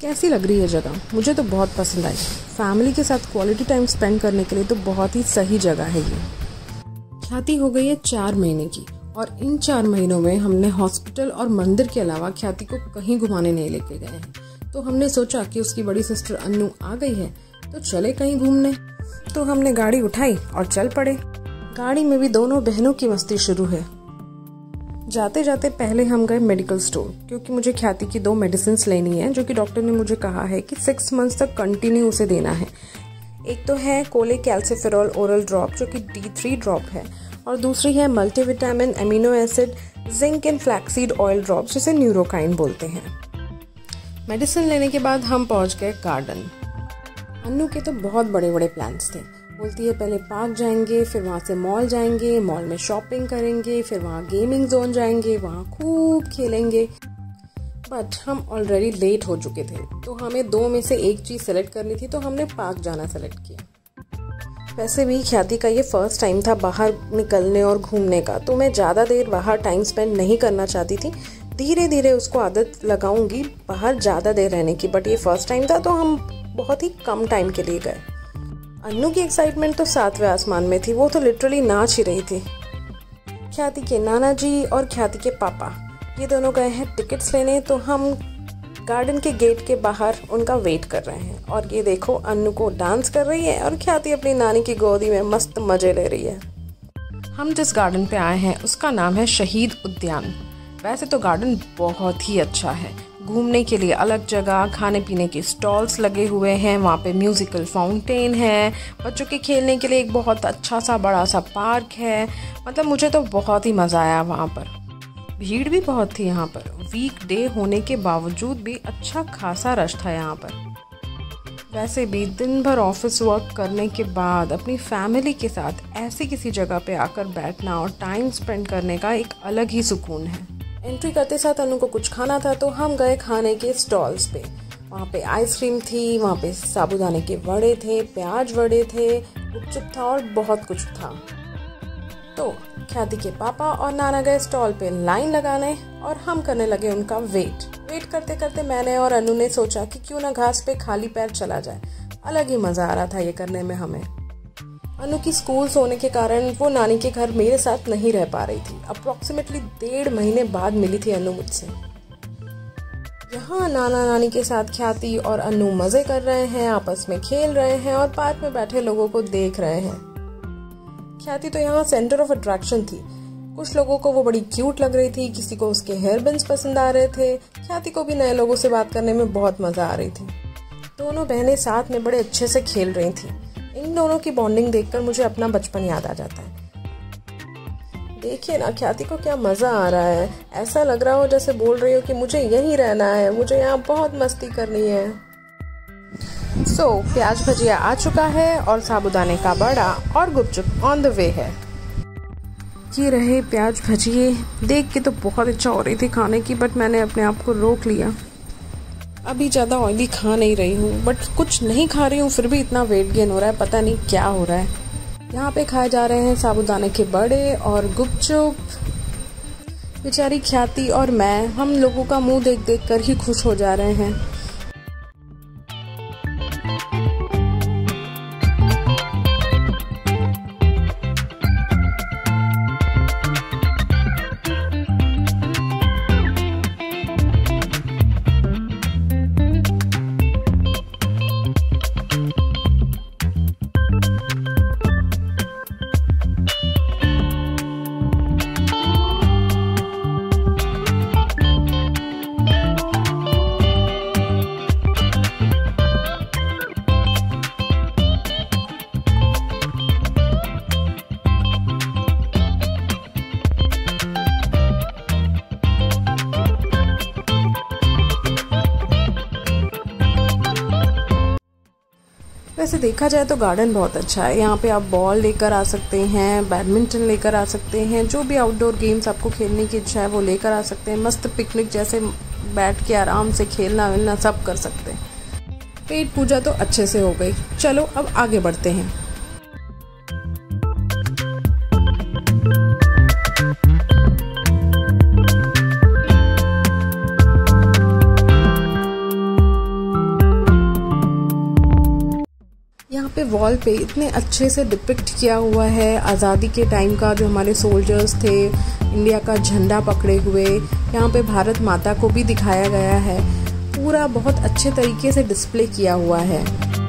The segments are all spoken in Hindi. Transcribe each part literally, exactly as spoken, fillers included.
कैसी लग रही है जगह? मुझे तो बहुत पसंद आई। फैमिली के साथ क्वालिटी टाइम स्पेंड करने के लिए तो बहुत ही सही जगह है ये। ख्याति हो गई है चार महीने की और इन चार महीनों में हमने हॉस्पिटल और मंदिर के अलावा ख्याति को कहीं घुमाने नहीं लेके गए हैं। तो हमने सोचा कि उसकी बड़ी सिस्टर अन्नू आ गई है तो चले कहीं घूमने। तो हमने गाड़ी उठाई और चल पड़े। गाड़ी में भी दोनों बहनों की मस्ती शुरू है। जाते जाते पहले हम गए मेडिकल स्टोर, क्योंकि मुझे ख्याति की दो मेडिसिन लेनी है जो कि डॉक्टर ने मुझे कहा है कि सिक्स मंथ्स तक कंटिन्यू उसे देना है। एक तो है कोलेकैल्सिफेरॉल ओरल ड्रॉप जो कि डी थ्री ड्रॉप है और दूसरी है multivitamin amino acid zinc and flaxseed oil drop जिसे न्यूरोकाइन बोलते हैं। मेडिसिन लेने के बाद हम पहुंच गए गार्डन। अन्नू के तो बहुत बड़े बड़े प्लान्स थे। बोलती है पहले पार्क जाएंगे, फिर वहाँ से मॉल जाएंगे, मॉल में शॉपिंग करेंगे, फिर वहाँ गेमिंग जोन जाएंगे, वहाँ खूब खेलेंगे। बट हम ऑलरेडी लेट हो चुके थे तो हमें दो में से एक चीज़ सेलेक्ट करनी थी, तो हमने पार्क जाना सेलेक्ट किया। वैसे भी ख्याति का ये फर्स्ट टाइम था बाहर निकलने और घूमने का, तो मैं ज़्यादा देर बाहर टाइम स्पेंड नहीं करना चाहती थी। धीरे धीरे उसको आदत लगाऊंगी बाहर ज़्यादा देर रहने की, बट ये फर्स्ट टाइम था तो हम बहुत ही कम टाइम के लिए गए। अन्नू की एक्साइटमेंट तो सातवें आसमान में थी, वो तो लिटरली नाच ही रही थी। ख्याति के नाना जी और ख्याति के पापा ये दोनों गए हैं टिकट्स लेने, तो हम गार्डन के गेट के बाहर उनका वेट कर रहे हैं। और ये देखो अन्नू को डांस कर रही है और ख्याति अपनी नानी की गोदी में मस्त मजे ले रही है। हम जिस गार्डन पे आए हैं उसका नाम है शहीद उद्यान। वैसे तो गार्डन बहुत ही अच्छा है, घूमने के लिए अलग जगह, खाने पीने के स्टॉल्स लगे हुए हैं, वहाँ पे म्यूजिकल फाउंटेन है, बच्चों के खेलने के लिए एक बहुत अच्छा सा बड़ा सा पार्क है। मतलब मुझे तो बहुत ही मज़ा आया वहाँ पर। भीड़ भी बहुत थी यहाँ पर, वीक डे होने के बावजूद भी अच्छा खासा रश था यहाँ पर। वैसे भी दिन भर ऑफिस वर्क करने के बाद अपनी फैमिली के साथ ऐसी किसी जगह पे आकर बैठना और टाइम स्पेंड करने का एक अलग ही सुकून है। एंट्री करते साथ अनु को कुछ खाना था तो हम गए खाने के स्टॉल्स पे। वहाँ पे आइसक्रीम थी, वहाँ पे साबूदाने के वड़े थे, प्याज वड़े थे, गुपचुप था और बहुत कुछ था। तो ख्याति के पापा और नाना गए स्टॉल पे लाइन लगाने और हम करने लगे उनका वेट। वेट करते करते मैंने और अनु ने सोचा कि क्यों ना घास पे खाली पैर चला जाए। अलग ही मज़ा आ रहा था ये करने में हमें। अनु की स्कूल्स होने के कारण वो नानी के घर मेरे साथ नहीं रह पा रही थी। अप्रॉक्सीमेटली डेढ़ महीने बाद मिली थी अनु मुझसे। यहाँ नाना नानी के साथ ख्याति और अनु मजे कर रहे हैं, आपस में खेल रहे हैं और पार्क में बैठे लोगों को देख रहे हैं। ख्याति तो यहाँ सेंटर ऑफ अट्रैक्शन थी। कुछ लोगों को वो बड़ी क्यूट लग रही थी, किसी को उसके हेयर बैंड्स पसंद आ रहे थे। ख्याति को भी नए लोगों से बात करने में बहुत मजा आ रही थी। दोनों बहनें साथ में बड़े अच्छे से खेल रही थी। इन दोनों की बॉन्डिंग देखकर मुझे अपना बचपन याद आ जाता है। देखिए ना ख्याति को क्या मजा आ रहा है, ऐसा लग रहा हो जैसे बोल रही हो कि मुझे यहीं रहना है, मुझे यहाँ बहुत मस्ती करनी है। सो so, प्याज भजिया आ चुका है और साबूदाने का बड़ा और गुपचुप ऑन द वे है। ये रहे प्याज भजिए। देख के तो बहुत इच्छा हो रही थी खाने की, बट मैंने अपने आप को रोक लिया। अभी ज़्यादा ऑयली खा नहीं रही हूँ, बट कुछ नहीं खा रही हूँ फिर भी इतना वेट गेन हो रहा है, पता नहीं क्या हो रहा है। यहाँ पे खाए जा रहे हैं साबूदाने के बड़े और गुपचुप। बेचारी ख्याति और मैं, हम लोगों का मुंह देख देख कर ही खुश हो जा रहे हैं। वैसे देखा जाए तो गार्डन बहुत अच्छा है। यहाँ पे आप बॉल लेकर आ सकते हैं, बैडमिंटन लेकर आ सकते हैं, जो भी आउटडोर गेम्स आपको खेलने की इच्छा है वो लेकर आ सकते हैं। मस्त पिकनिक जैसे बैठ के आराम से खेलना वेलना सब कर सकते हैं। पेट पूजा तो अच्छे से हो गई। चलो अब आगे बढ़ते हैं। पे वॉल पे इतने अच्छे से डिपिक्ट किया हुआ है आज़ादी के टाइम का, जो हमारे सोल्जर्स थे इंडिया का झंडा पकड़े हुए। यहाँ पे भारत माता को भी दिखाया गया है, पूरा बहुत अच्छे तरीके से डिस्प्ले किया हुआ है।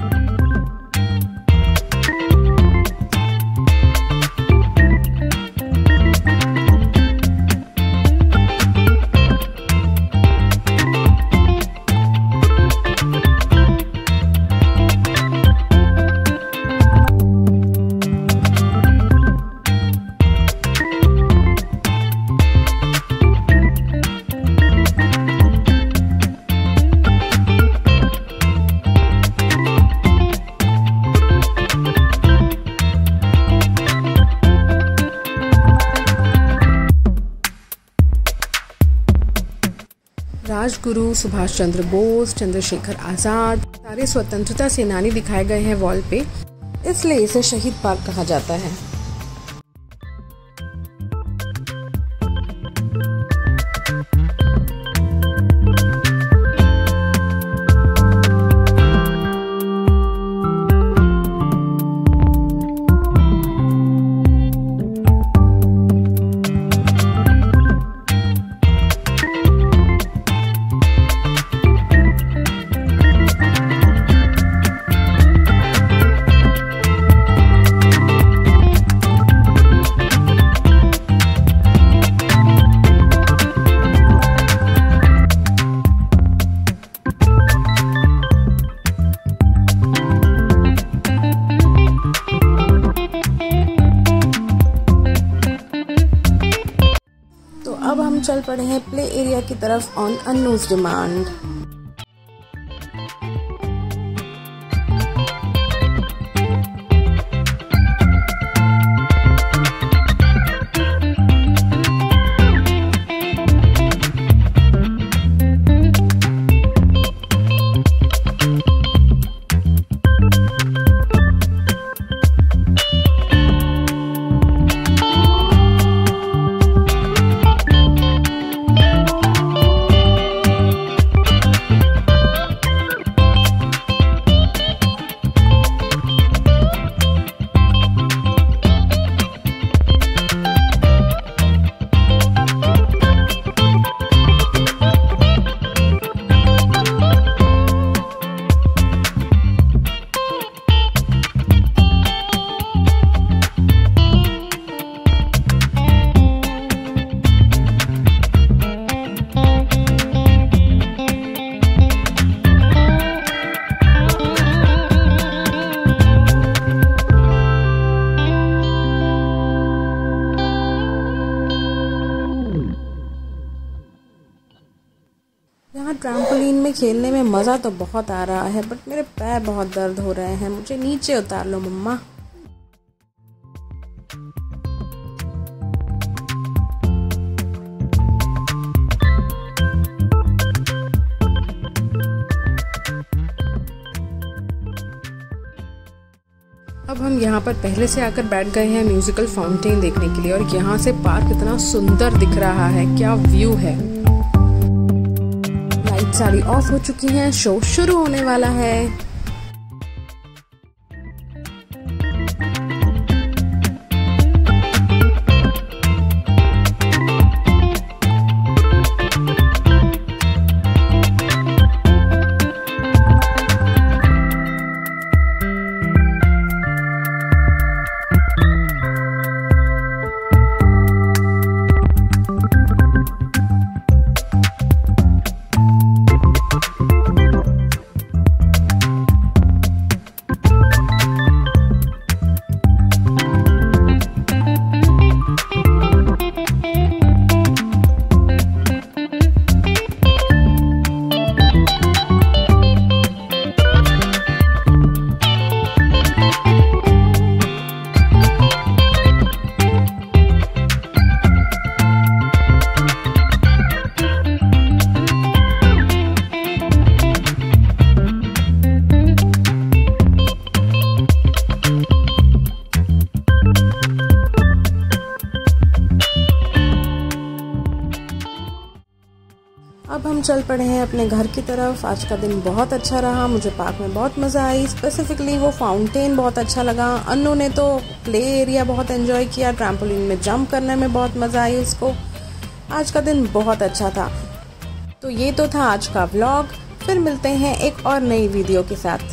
राजगुरु, सुभाष चंद्र बोस, चंद्रशेखर आज़ाद, सारे स्वतंत्रता सेनानी दिखाए गए हैं वॉल पे, इसलिए इसे शहीद पार्क कहा जाता है। अब हम चल पड़े हैं प्ले एरिया की तरफ ऑन अन्नूज डिमांड। यहाँ ट्रैम्पोलिन में खेलने में मज़ा तो बहुत आ रहा है, बट मेरे पैर बहुत दर्द हो रहे हैं, मुझे नीचे उतार लो मम्मा। अब हम यहाँ पर पहले से आकर बैठ गए हैं म्यूजिकल फाउंटेन देखने के लिए, और यहाँ से पार्क इतना सुंदर दिख रहा है, क्या व्यू है। लाइट सारी ऑफ हो चुकी हैं, शो शुरू होने वाला है। चल पड़े हैं अपने घर की तरफ। आज का दिन बहुत अच्छा रहा, मुझे पार्क में बहुत मज़ा आई। स्पेसिफिकली वो फाउंटेन बहुत अच्छा लगा। अन्नू ने तो प्ले एरिया बहुत एंजॉय किया, ट्रैम्पोलिन में जंप करने में बहुत मज़ा आई उसको। आज का दिन बहुत अच्छा था। तो ये तो था आज का व्लॉग। फिर मिलते हैं एक और नई वीडियो के साथ।